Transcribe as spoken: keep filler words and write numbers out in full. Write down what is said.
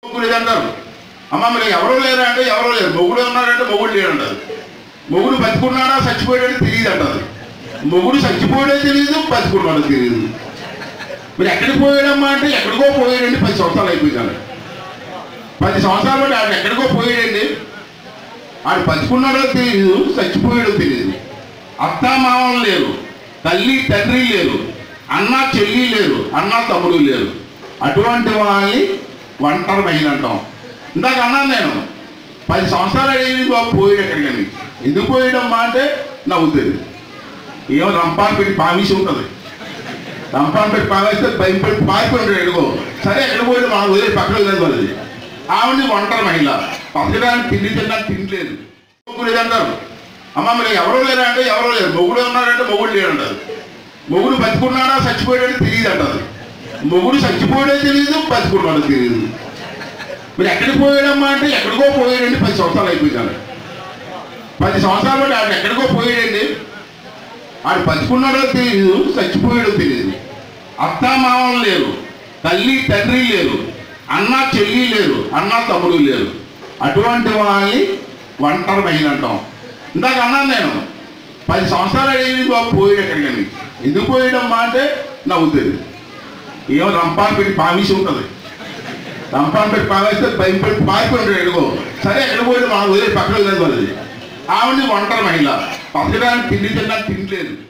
లేదంటారు. అమ్మ మీరు ఎవరో లేరా అంటే ఎవరో లేరు, మొగుడు ఉన్నాడంటే మొగుడు లేడంటారు. మొగుడు బతుకున్నాడా చచ్చిపోయాడని తెలియదు అంటారు. మొగుడు చచ్చిపోయాడో తెలియదు, బతుకున్నాడో తెలియదు. మీరు ఎక్కడికి పోయాడమ్మా అంటే ఎక్కడికో పోయాడండి, పది సంవత్సరాలు అయిపోయిందండి. పది సంవత్సరాలు బట్టి ఆడు ఎక్కడికో పోయాడండి. ఆడు బతుకున్నాడో తెలియదు, చచ్చిపోయాడో తెలియదు. అత్త మామలు లేరు, తల్లి తండ్రి లేరు, అన్న చెల్లి లేరు, అన్న తమ్ముడు లేరు. అటువంటి వాళ్ళని ఒంటరి మహిళ అంటాం. ఇందాక అన్నాను నేను, పది సంవత్సరాలు అయ్యింది బాబు పోయాడు ఎక్కడికని. ఎందుకు పోయాడమ్మా అంటే నవ్వుతుంది. ఏమో రంపాలు పెట్టి పామిసి ఉంటుంది. రంపాలు పెట్టి పావేస్తే భయం పెట్టి పారిపోయి ఎడుకో. సరే ఎక్కడ పోయాడు మనం వదిలేదు, పక్కన లేదు వాళ్ళది. ఆవిడ ఒంటరి మహిళ, పక్కడానికి తిండి తినడానికి తినలేదు. లేదంటారు. అమ్మ మీరు ఎవరో లేరా అంటే ఎవరో లేరు, మొగుడు ఉన్నాడంటే మొగుడు లేడంటారు. మొగుడు బతుకున్నాడా చచ్చిపోయాడని తెలియదు అంటారు. మొగుడు చచ్చిపోయాడో తెలియదు, బతుకున్నాడో తెలియదు. మీరు ఎక్కడికి పోయాడమ్మా అంటే ఎక్కడికో పోయాడండి, పది సంవత్సరాలు అయిపోయిందండి. పది సంవత్సరాలు బట్టి ఆడు ఎక్కడికో పోయాడండి. ఆడు బతుకున్నాడో తెలియదు, చచ్చిపోయాడో తెలియదు. అత్త మామలు లేరు, తల్లి తండ్రి లేరు, అన్న చెల్లి లేరు, అన్న తమ్ముడు లేరు. అటువంటి వాళ్ళని ఒంటరి మహిళ అంటాం. ఇందాక అన్నాను నేను, పది సంవత్సరాలు అయ్యింది బాబు పోయాడు ఎక్కడికని. ఎందుకు పోయాడమ్మా అంటే నవ్వుతుంది. ఏమో రంపాలు పెట్టి పామిసి ఉంటుంది. రంపాలు పెట్టి పావేస్తే భయం పెట్టి పారిపోయి ఎడుకో. సరే ఎక్కడ పోయాడు మనం వదిలేదు, పక్కన లేదు వాళ్ళది. ఆవిడ ఒంటరి మహిళ, పక్కడానికి తిండి తినడానికి తినలేదు.